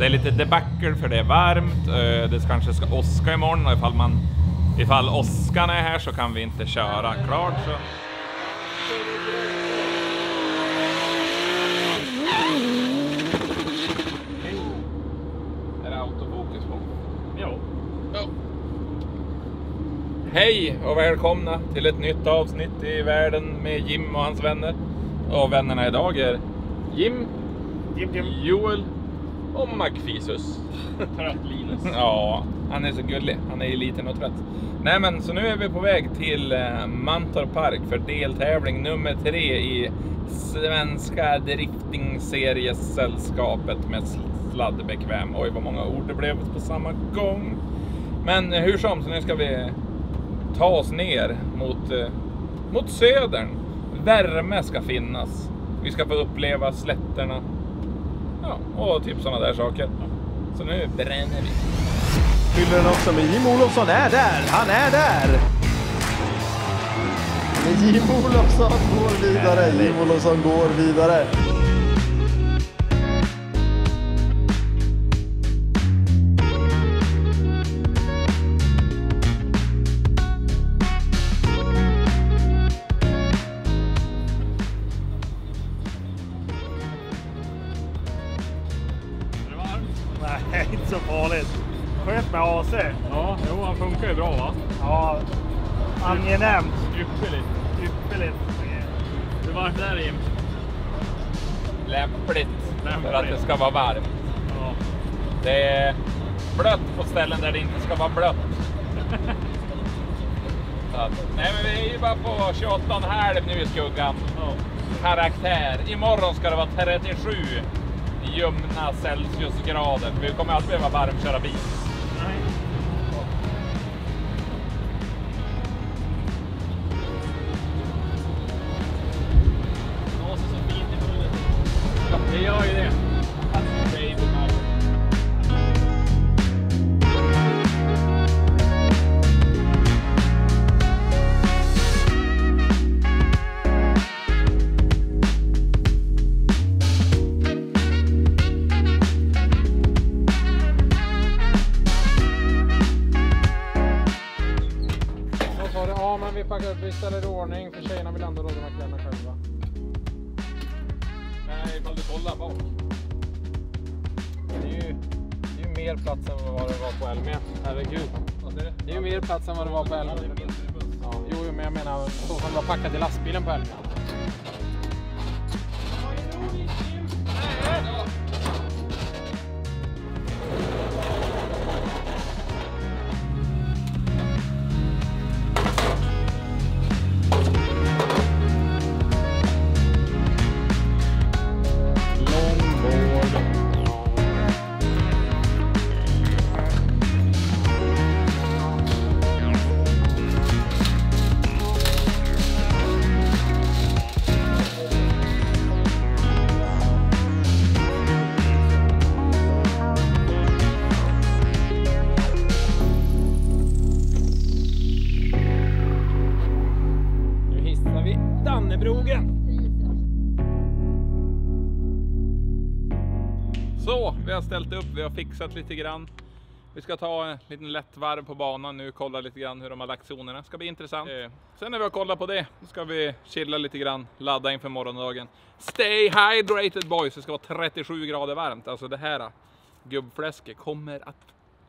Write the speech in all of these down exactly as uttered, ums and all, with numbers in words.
Det är lite debacle för det är varmt. Det kanske ska åska imorgon. Och ifall, man, ifall åskan är här så kan vi inte köra klart. Så. Är det autofokus på? Ja. Ja. Hej och välkomna till ett nytt avsnitt i världen med Jim och hans vänner. Och vännerna idag är Jim, Jim, Jim. Joel och Magfisus. Trött Linus. Ja, han är så gullig. Han är ju liten och trött. Nej men, så nu är vi på väg till eh, Mantorp Park för deltävling nummer tre i Svenska Drifting-seriesällskapet med sladdbekväm. Oj, vad många ord det blev på samma gång. Men hur som, så nu ska vi ta oss ner mot, eh, mot södern. Värme ska finnas. Vi ska få uppleva slätterna. Ja, och typ sådana där saker. Så nu bränner vi. Fyller den också med Jim Olofsson är där. Han är där. Jim Olofsson går vidare. Jim Olofsson går vidare. Nej, inte så farligt. Skönt med A C. Ja, jo, han funkar ju bra va? Ja, angenämt. Ypperligt. Ypperligt. Hur varmt är det, Jim? Lämpligt, Lämpligt. för att det ska vara varmt. Ja. Det är blött på ställen där det inte ska vara blött. Så att, nej men vi är ju bara på tjugoåtta komma fem nu i skuggan. Ja. Karaktär. Imorgon ska det vara trettiosju ljumna Celsiusgrader. Vi kommer alltid behöva varmköra bil. Nej. Det blåser så fint i buller. Ja, det gör ju det. Alltså, det är inte mal. Ja, men vi packar upp, vi ställer i ordning för tjejerna vill ändå råda med kläderna själva. Nej, ifall du kollar bak. Det är ju, det är ju mer plats än vad det var på Elmia. Herregud. Det är ju mer plats än vad det var på Elmia. Ja, jo, men jag menar så som det var packat i lastbilen på Elmia. Så, vi har ställt upp, vi har fixat lite grann. Vi ska ta en liten lätt varv på banan nu, kolla lite grann hur de har lagt zonerna. Det ska bli intressant. Eh, sen när vi har kollat på det, då ska vi chilla lite grann, ladda inför morgondagen. Stay hydrated boys, det ska vara trettiosju grader varmt. Alltså det här gubbfläsket kommer att...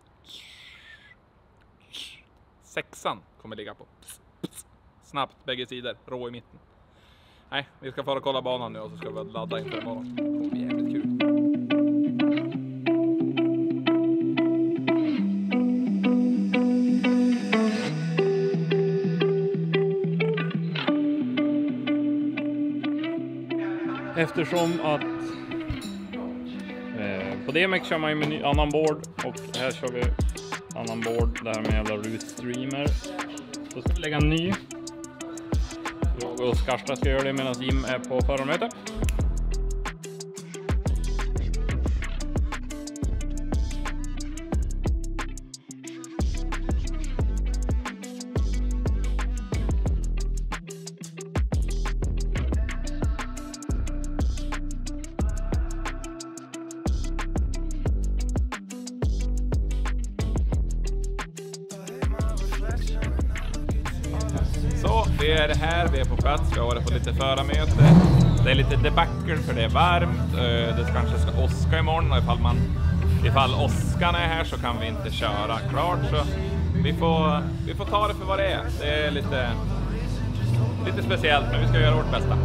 Sexan kommer ligga på. Snabbt, bägge sidor, rå i mitten. Nej, vi ska fara och kolla banan nu och så ska vi ladda inför imorgon. Det kommer bli jävligt kul. Eftersom att eh, på D M X kör man ju med ny, annan board och här kör vi annan board, det här med jävla root streamer. Så ska vi lägga en ny. Jag och Skarsta ska göra det medan Jim är på förarmöte. Vi är här, vi är på plats, vi har varit på lite förarmöte. Det är lite debacle för det är varmt. Det kanske ska åska imorgon och ifall, man, ifall åskan är här så kan vi inte köra klart. Så vi får, vi får ta det för vad det är. Det är lite, lite speciellt, men vi ska göra vårt bästa.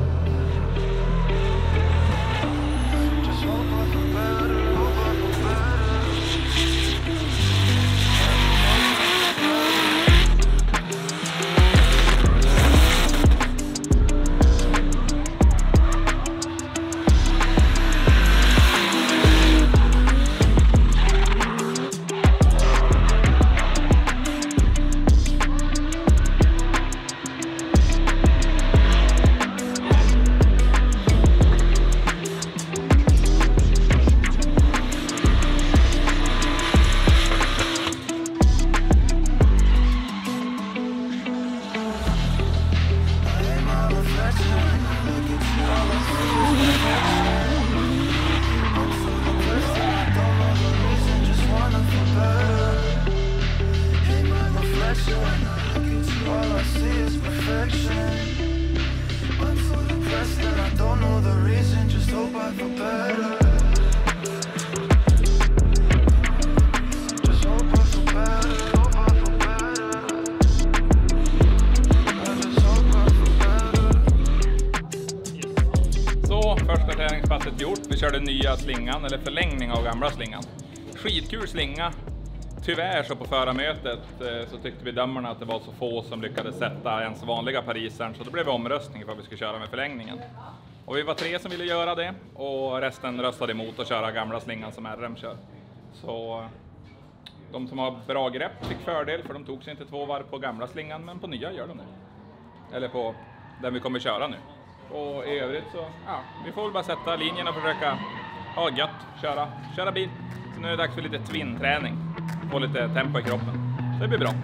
Första träningspasset gjort. Vi körde nya slingan, eller förlängning av gamla slingan. Skitkul slinga. Tyvärr så på förarmötet så tyckte vi dömarna att det var så få som lyckades sätta ens vanliga parisern. Så då blev det omröstning för att vi skulle köra med förlängningen. Och vi var tre som ville göra det. Och resten röstade emot att köra gamla slingan som R M kör. Så de som har bra grepp fick fördel, för de tog sig inte två varv på gamla slingan, men på nya gör de det. Eller på den vi kommer köra nu. Och i övrigt så, ja, vi får väl bara sätta linjen och försöka ha gött, köra, köra bil. Så nu är det dags för lite twin-träning. Få lite tempo i kroppen. Så det blir bra.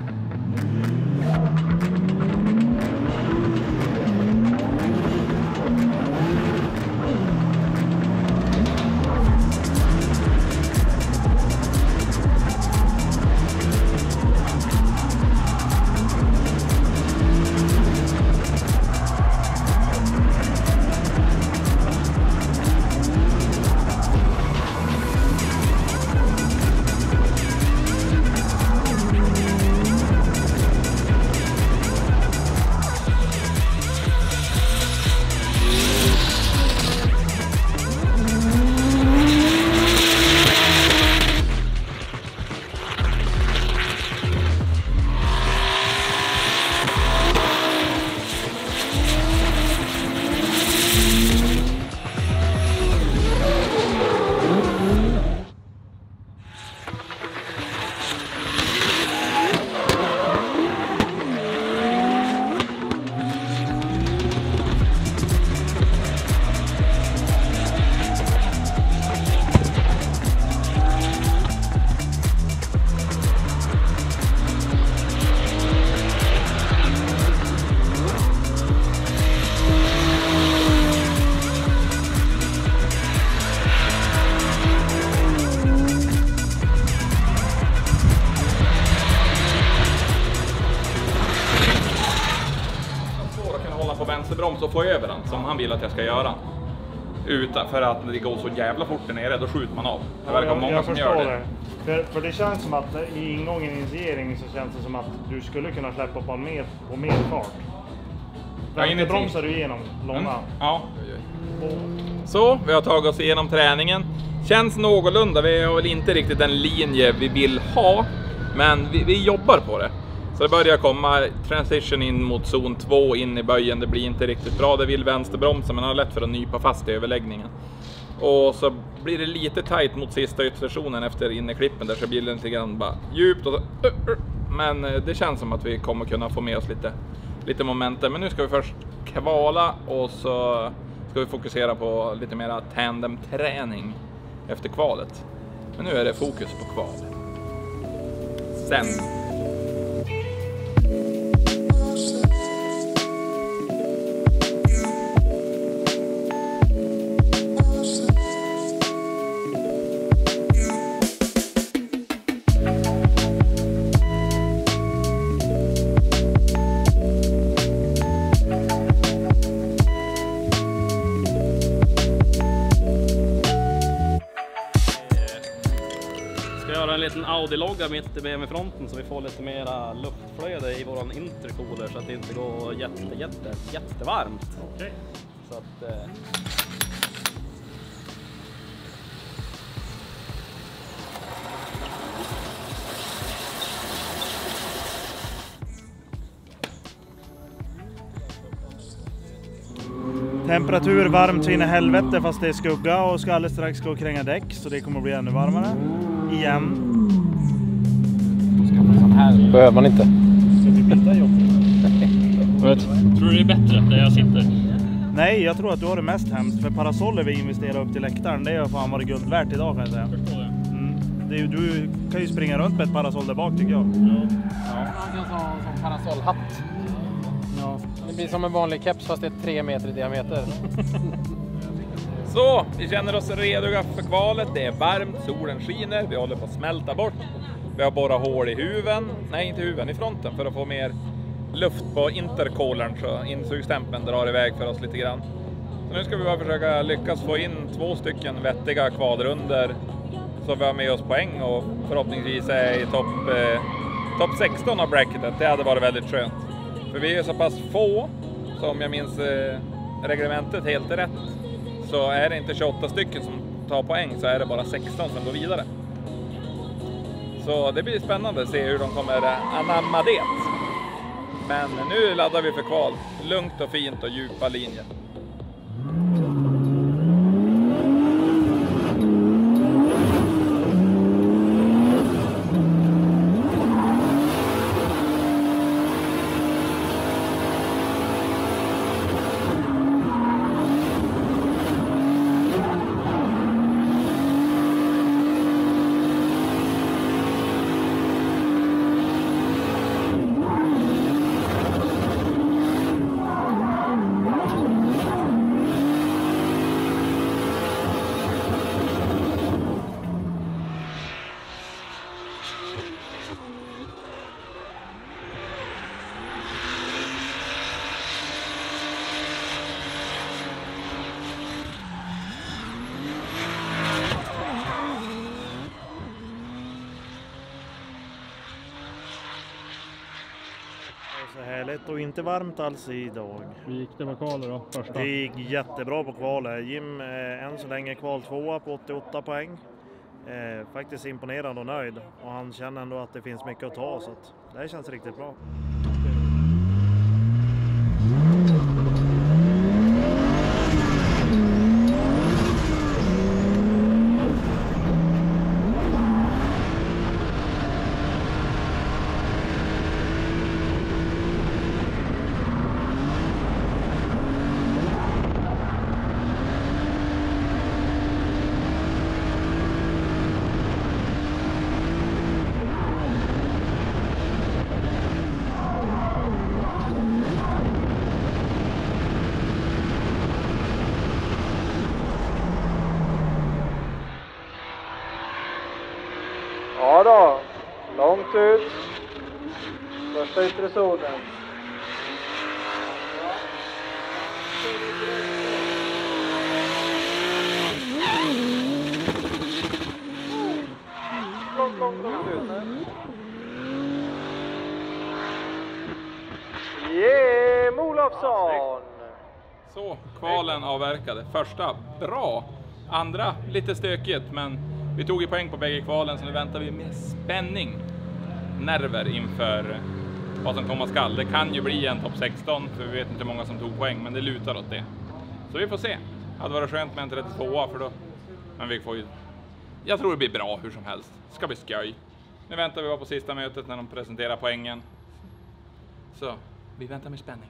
Vänsterbroms och få över den som han vill att jag ska göra. Utan för att det går så jävla fort där nere, då skjuter man av. Det verkar jag, många jag som gör det. det. För, för det känns som att i ingången i initiering så känns det som att du skulle kunna släppa på mer, på mer fart. Vänsterbromsar du igenom långa. Mm. Ja. Så, vi har tagit oss igenom träningen. Känns någorlunda, vi har väl inte riktigt den linje vi vill ha. Men vi, vi jobbar på det. Så det börjar komma transition in mot zon två in i böjen. Det blir inte riktigt bra. Det vill vänsterbromsen, men har lätt för att nypa fast i överläggningen. Och så blir det lite tight mot sista ytterstationen efter innerklippen. Där så blir det lite grann bara djupt. Och så, men det känns som att vi kommer kunna få med oss lite, lite momentum. Men nu ska vi först kvala och så ska vi fokusera på lite mera tandem-träning efter kvalet. Men nu är det fokus på kval. Sen... ska göra en liten Audi-logga mitt i B M W-fronten så vi får lite mera luftflöde i våran intercooler så att det inte går jätte, jätte, jättevarmt. Okej. Så att... Eh... Temperatur varmt så in i helvete fast det är skugga och ska alldeles strax gå och kränga däck så det kommer att bli ännu varmare. Igen. Sån här behöver man inte. Så vi byta jobb. Tror du det är bättre där jag sitter? Nej, jag tror att du har det mest hemskt. För parasoller vi investerar upp till läktaren, det har fan varit guld värt idag kan jag säga. Förstår jag. Mm. Det är ju, du kan ju springa runt med ett parasoll där bak tycker jag. Ja. Ja. Som, som parasollhatt. Ja. Det blir som en vanlig keps fast det är tre meter i diameter. Så, vi känner oss redo för kvalet. Det är varmt, solen skiner, vi håller på att smälta bort. Vi har borrat hål i huven, nej inte huven, i fronten för att få mer luft på intercoolern så insugstempen drar iväg för oss lite grann. Så nu ska vi bara försöka lyckas få in två stycken vettiga kvadrunder så vi har med oss poäng och förhoppningsvis är i topp eh, topp sexton av bracketet. Det hade varit väldigt skönt. För vi är så pass få, så om jag minns eh, reglementet helt rätt, så är det inte tjugoåtta stycken som tar poäng så är det bara sexton som går vidare. Så det blir spännande att se hur de kommer anamma det. Men nu laddar vi för kval. Lugnt och fint och djupa linjer. Så härligt och inte varmt alls idag. Hur gick det med kvalet då? Första? Det gick jättebra på kvalet. Jim eh, än så länge kval tvåa på åttioåtta poäng. Eh, faktiskt imponerad och nöjd. Och han känner ändå att det finns mycket att ta så att det här känns riktigt bra. Ja då, långt ut. Första yttre zonen. Långt, långt, långt ut. Jim Olofsson! Så, kvalen avverkade. Första, bra. Andra, lite stökigt, men vi tog ju poäng på bägge kvalen så nu väntar vi med spänning. Nerver inför vad som komma skall. Det kan ju bli en topp sexton för vi vet inte hur många som tog poäng, men det lutar åt det. Så vi får se. Det hade varit skönt med en trettiotvåa för då. Men vi får ju... Jag tror det blir bra hur som helst. Ska bli skoj. Nu väntar vi bara på sista mötet när de presenterar poängen. Så, vi väntar med spänning.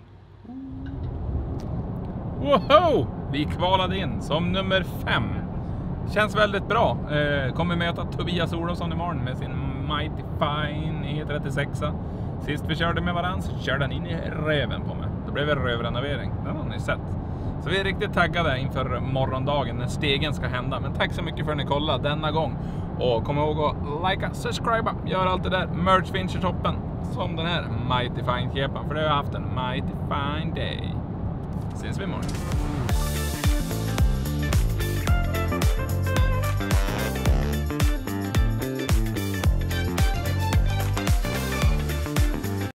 Woho! Vi kvalade in som nummer fem. Känns väldigt bra. Eh, kommer möta Tobias Olofsson imorgon med sin Mighty Fine E trettiosex. Sist vi körde med varandra så körde han in i röven på mig. Då blev det rövrenovering. Den har ni sett. Så vi är riktigt taggade inför morgondagen när stegen ska hända. Men tack så mycket för att ni kollade denna gång. Och kom ihåg att likea, subscriba, gör allt det där. Merch finns i toppen. Som den här Mighty Fine kepan. För det har jag haft en Mighty Fine day. Ses vi imorgon.